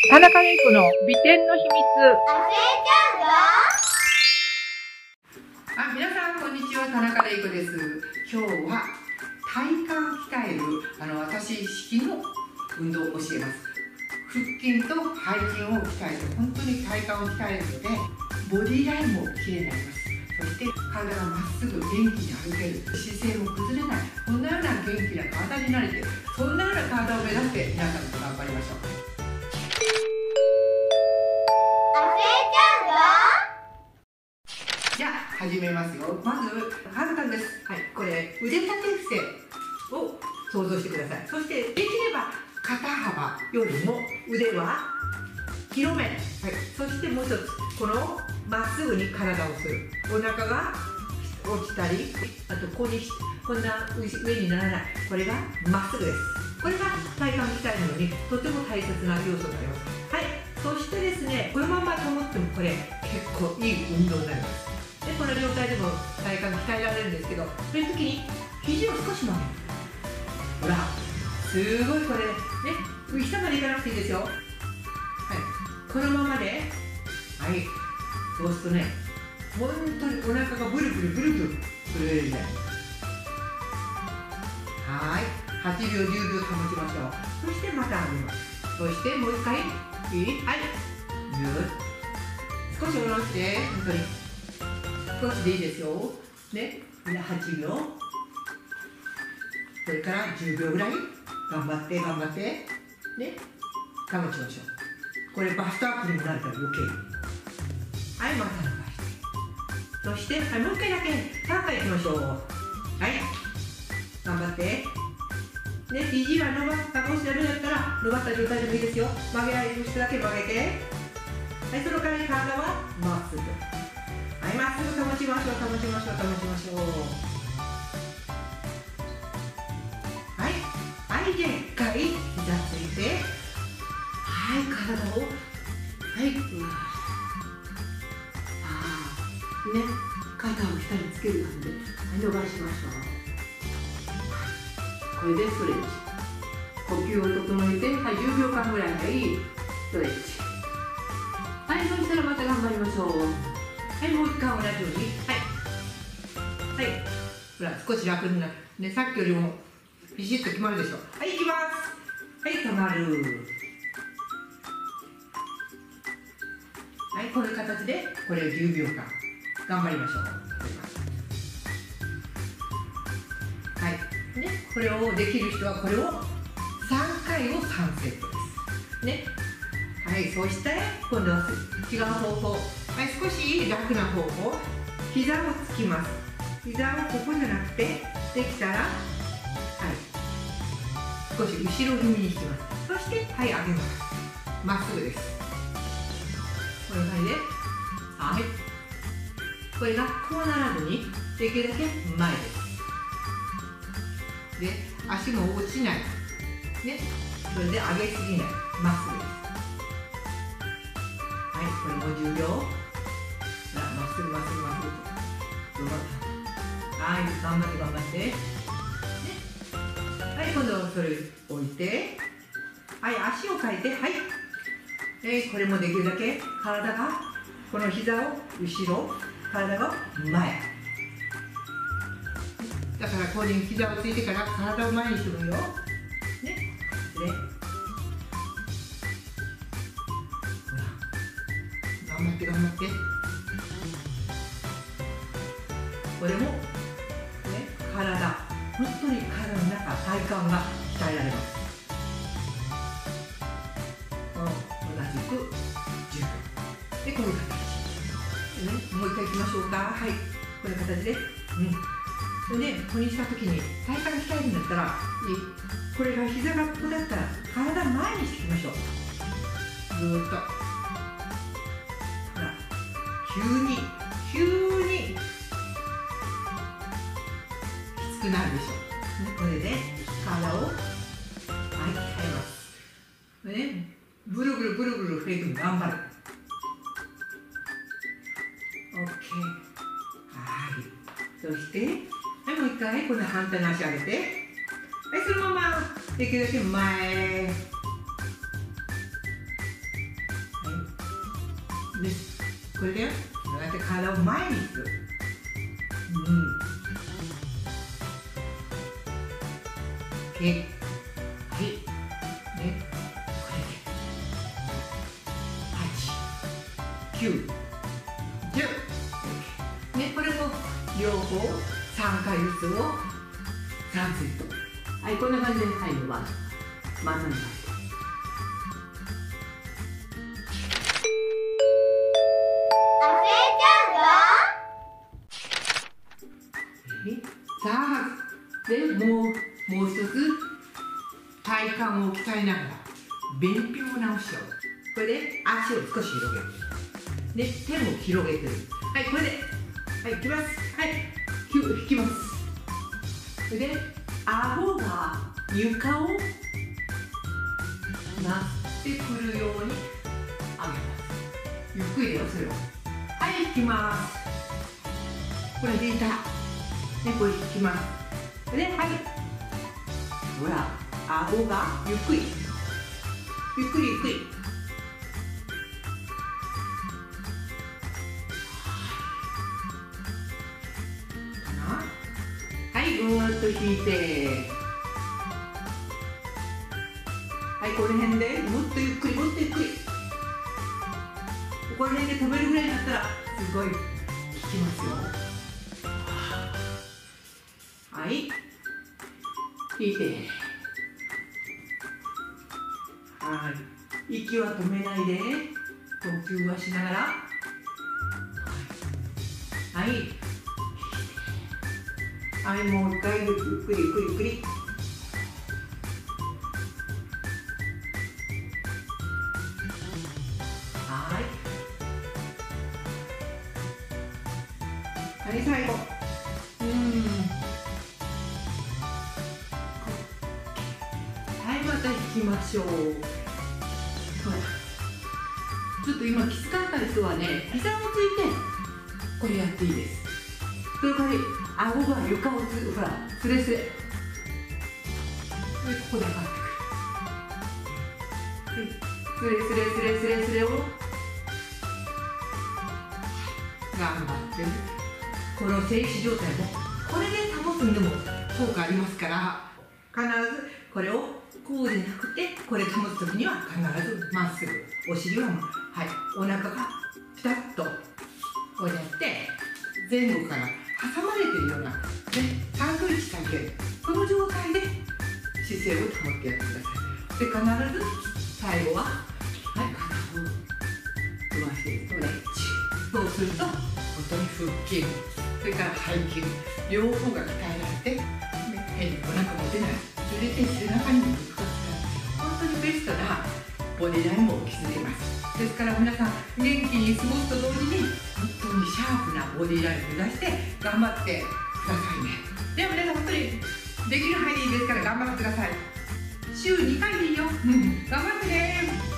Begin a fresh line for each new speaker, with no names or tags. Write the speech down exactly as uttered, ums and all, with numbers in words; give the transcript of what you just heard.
田中玲子の美点の秘密。
あ、皆さんこんにちは、田中玲子です。今日は体幹を鍛えるあの私式の運動を教えます。腹筋と背筋を鍛えて本当に体幹を鍛えるのでボディラインもきれいになります。そして体がまっすぐ元気に歩ける、姿勢も崩れない、こんなような元気な体になれて、そんなような体を目指して皆さんと頑張りましょう。じゃあ始めますよ。まず簡単です。はい、これ腕立て伏せを想像してください。そしてできれば肩幅よりも腕は広め、はい、そしてもう一つこのまっすぐに体をする、お腹が落ちたり、あとここにこんな上にならない、これがまっすぐです。これが体幹鍛えるのにとても大切な要素になります。はい、そしてですね、このままと思ってもこれ結構いい運動になります。でこの状態でも体幹鍛えられるんですけど、そういう時に肘を少し曲げる。ほらすごいこれね、下までいかなくていいですよ。はい、このままで、はい、そうするとね、本当にお腹がブルブルブルブル震えるね。はい、はちびょうじゅうびょう保ちましょう。そしてまた上げます。そしてもう一回、いい、はい、ぐーっ少し下ろして、本当に少しでいいですよ。ね、はちびょう、それからじゅうびょうぐらい頑張って頑張ってね、保ちましょう。これバストアップにもなるから余計に。はい、また伸ばして、そして、はい、もう一回だけさんかいいきましょう。はい、頑張ってね、肘は伸ばした、もしダメだったら伸ばした状態でもいいですよ。曲げられる人だけ曲げて、はい、その代わり体はまっすぐ、はい、まっすぐ保ちましょう、保ちましょう、保ちましょう。はい、はい、でっかい膝ついて、はい、体を、はい、うわあーね、肩を下につける感じで、はい、伸ばしましょう。これでストレッチ、呼吸を整えて、はい、じゅうびょうかんぐらいがいいストレッチ。はい、そしたらまた頑張りましょう。はい、もう一回同じように、はい、はい、ほら少し楽になるね、さっきよりもビシッと決まるでしょ。はい、いきます。はい、止まる。はい、こういう形でこれをじゅうびょうかん頑張りましょう。はい、ね、これをできる人はこれをさんかいをさんセットですね。はい、そして今度は違う方法、はい、少し楽な方法、膝をつきます。膝をここじゃなくて、できたら、はい、少し後ろ気味に引きます。そしてはい、上げます。まっすぐです。こんな感じで、はい、これがこうならずにできるだけ前です。で、足も落ちないね、それで上げすぎない、まっすぐです。はい、これもじゅうびょう、まっすぐまっすぐまっすぐ、はい、頑張って頑張って、ね、はい、今度それ置いて、はい、足を変えて、はい、えー、これもできるだけ体がこの膝を後ろ、体が前だから、こういう膝をついてから体を前にするよね。で頑張って頑張って、これもね、体、本当に体の中、体幹が鍛えられます。同じくじゅうびょうで、こういう形、ね、もう一回いきましょうか。はい、こういう形で、うん、でね、ここにしたときに体幹鍛えるんだったら、これが膝がここだったら体前にしていきましょう。ずーっとほら、急に急にきつくなるでしょ、ね、これで体を、はい、鍛えます、ね、ブルブルブルブルフレーク頑張る。 OK、 はい、そしてはい、もう一回、今度は反対の足上げて、はい、そのままできるだけ前、 でこれだよ。こうやって体を前に引く。うん。けはい。ね、これではち、きゅう、じゅう。ね、これも両方さんかいずつをさんセット。はい、こんな感じで最後は真ん中。さあ、でもうもう一つ体幹を鍛えながら便秘を直しよう。これで足を少し広げる。で手も広げてる。はい、これではい、いきます。はい、キュー引きます。それで顎が床をなってくるように上げます。ゆっくりだよ、それを。はい、引きます。これで痛い。で、これ引きます。で、はい。ほら、顎がゆっくり。ゆっくりゆっくり。かな？はい、ぐーっと引いて。はい、この辺でもっとゆっくり、もっとゆっくり。この辺で止めるぐらいになったら、すごい効きますよ。はい、引いて、はい、息は止めないで、呼吸はしながら、はい、はい、もう一回ゆっくりゆっくりゆっくり。はい、はい、最後。うん。また引きましょう。ほら、ちょっと今きつかった人はね、膝をついてこれやっていいです。それから顎が床をつほらスレスレ。でここで上がってくる。スレスレスレスレスレを頑張ってる。この静止状態もこれで保つにでも効果ありますから、必ずこれをこうでなくて、これ保つときには必ずまっすぐ。お尻は、はい、お腹がピタッとこうやって前後から挟まれてるような、ね、サンドイッチかける。その状態で姿勢を保ってやってください。で、必ず最後は、はい、肩を伸ばしてストレッチ。そうすると本当に腹筋、それから背筋、両方が鍛えられて、ね、変にお腹も出ない。それで背中にも肉がつかない。本当にベストなボディラインを築けます。ですから皆さん元気に過ごすと同時に本当にシャープなボディラインを目指して頑張ってくださいね。では皆さん本当にできる範囲でいいですから頑張ってください。週にかいでいいよ。頑張ってね。